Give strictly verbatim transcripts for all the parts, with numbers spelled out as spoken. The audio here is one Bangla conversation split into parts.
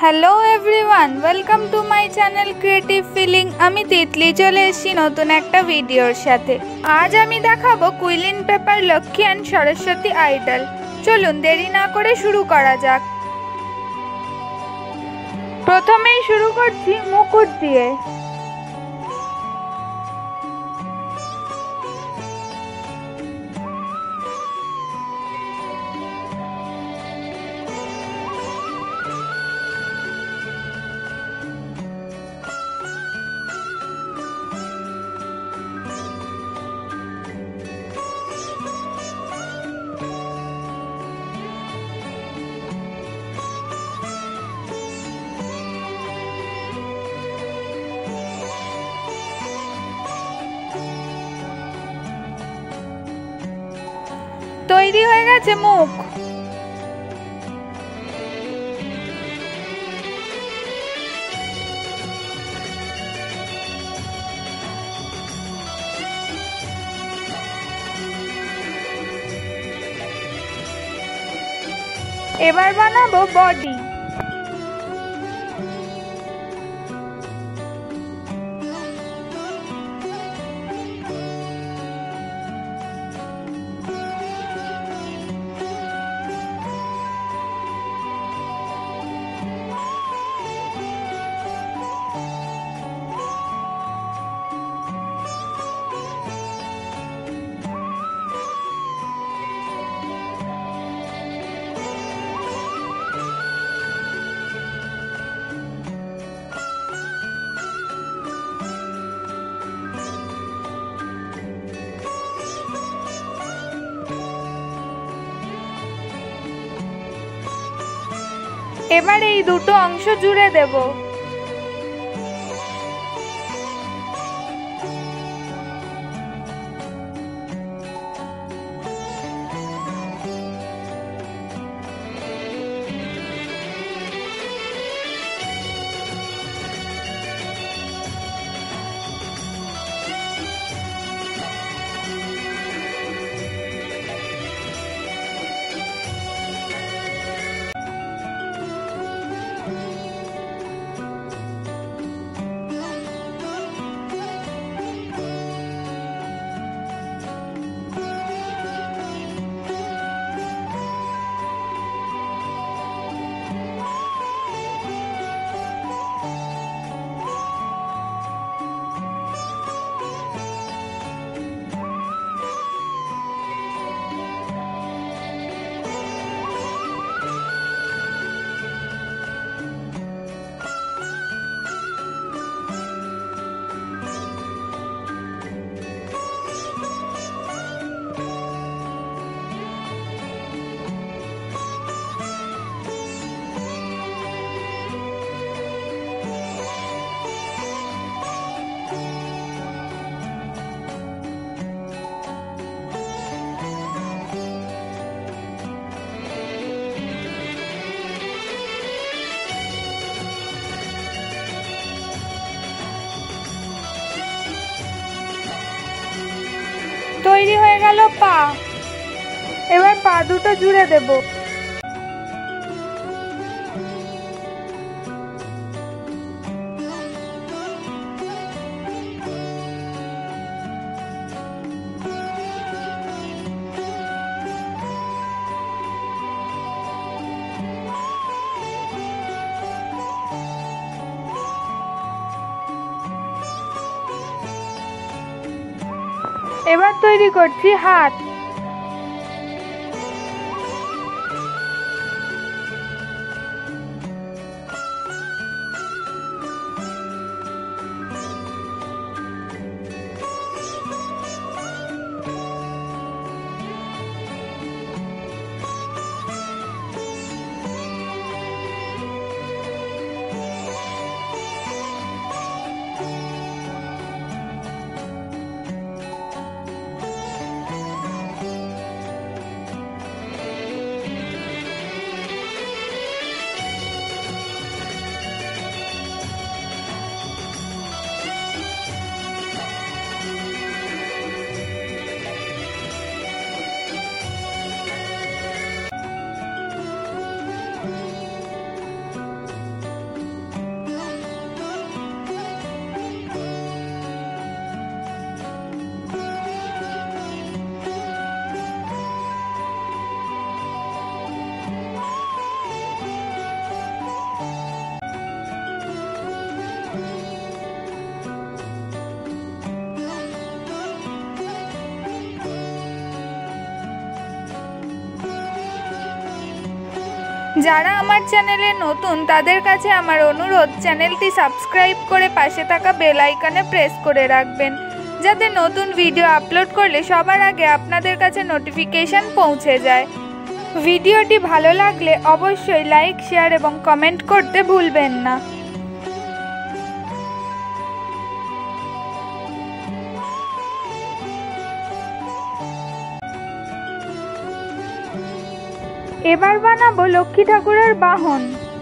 Hello everyone, welcome to my channel creative feeling. আমি তিতলি চলে এসেছি নতুন একটা ভিডিওর সাথে। আজ আমি দেখাবো quilling paper Lakshmi and Saraswati idol. চলুন দেরি না করে শুরু করা যাক। প্রথমেই শুরু করছি মুকুট দিয়ে। তৈরি হয়ে গেছে মুখ। এবার বানাবো বডি। এবার এই দুটো অংশ জুড়ে দেব। তৈরি হয়ে গেল পা। এবার পা দুটো জুড়ে দেব। এবার তৈরি করছি হাত। যারা আমার চ্যানেলে নতুন তাদের কাছে আমার অনুরোধ, চ্যানেলটি সাবস্ক্রাইব করে পাশে থাকা বেল আইকনে প্রেস করে রাখবেন, যাতে নতুন ভিডিও আপলোড করলে সবার আগে আপনাদের কাছে নোটিফিকেশন পৌঁছে যায়। ভিডিওটি ভালো লাগলে অবশ্যই লাইক, শেয়ার এবং কমেন্ট করতে ভুলবেন না। এবার বানাবো লক্ষ্মী ঠাকুরের বাহন।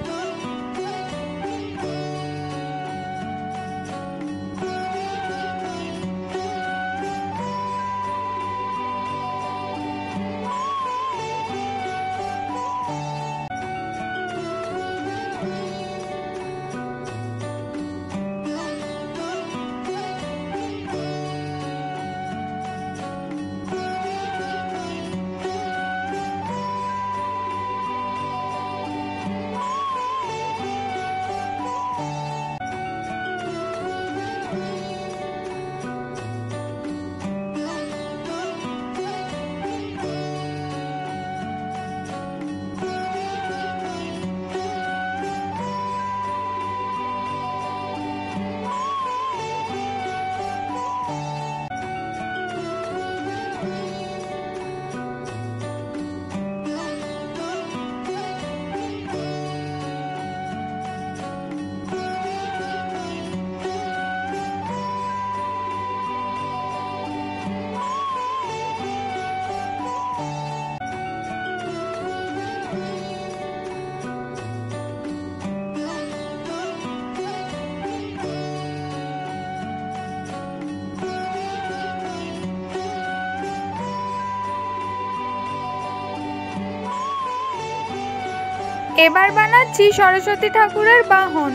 এবার বানাচ্ছি সরস্বতী ঠাকুরের বাহন।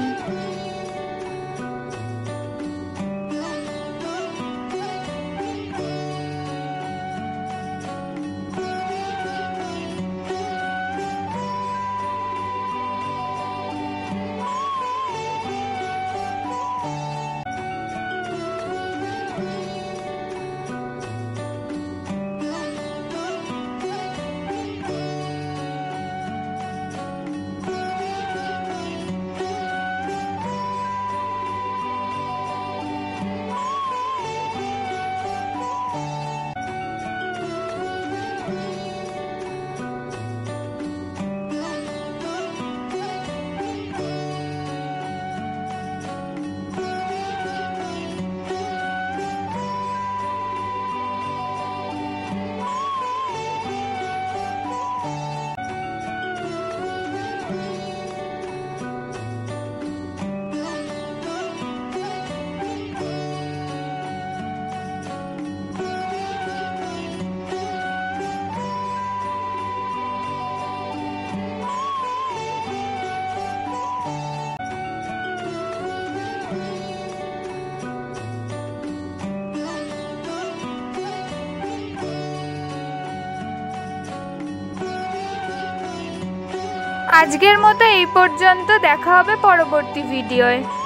আজকের মতো এই পর্যন্ত, দেখা হবে পরবর্তী ভিডিওয়।